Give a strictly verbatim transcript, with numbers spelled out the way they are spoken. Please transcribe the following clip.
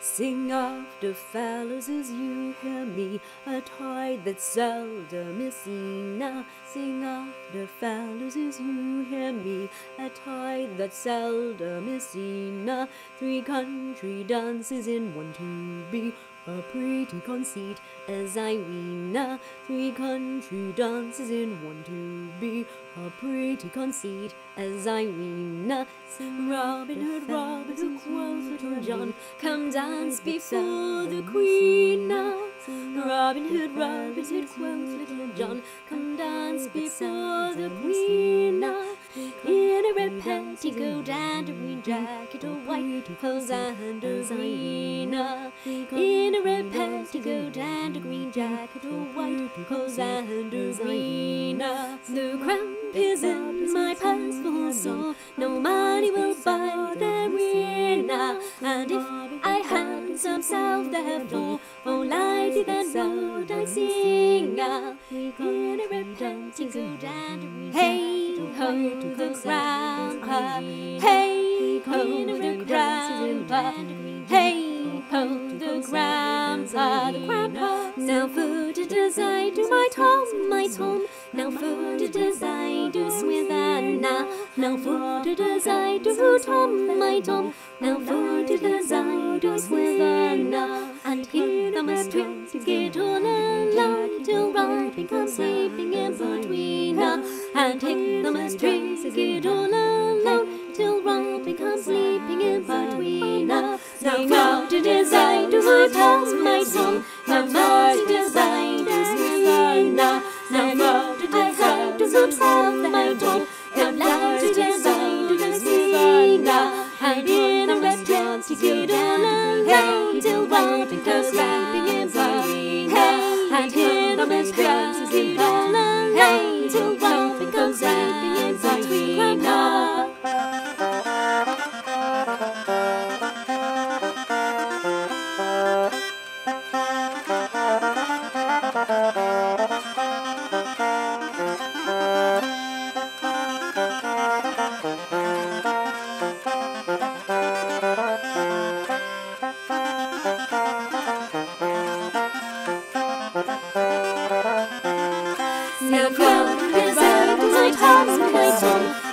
Sing after fellows as you hear me, a tide that seldom is seen now. Sing after fellows as you hear me, a tide that seldom is seen now. Three country dances in one to be a pretty conceit, as I ween now. Three country dances in one to be a pretty conceit, as I ween now. Sing Robin Hood, Robin Hood, quoth Little John, come dance before the Queen now. Robin Hood, Robin Hood, quoth Little John, come dance before the Queen now. In a red petticoat and a green jacket, a white hose and a green. In a red petticoat and a green jacket, a white hose and a green. The cramp is in my purse full sore, no money will buy their winner. And if I had some self therefore, oh lighty then would I sing. In a red petticoat and a green jacket, hey ho the grandpa, hey ho the grandpa, hey ho the grandpa, the grandpa. Now footed as I do my Tom, my Tom. Now footed as I do with Anna. Now footed as I do Tom, my Tom. Now footed as I do with Anna. And here the must twins get all alone till Robin comes sleeping in between us. And here the must twins get all alone till Robin comes sleeping in between us. Now footed as I do my Tom, my Tom. Now footed as I do with Anna. Now footed as I do himself, my Tom. Now footed as I do the singer. And in a red dress to get all alone till Robin goes rapping in between us. And in a red dress to get all alone till Robin goes rapping in between us. Now come, as I do my Tom, my Tom.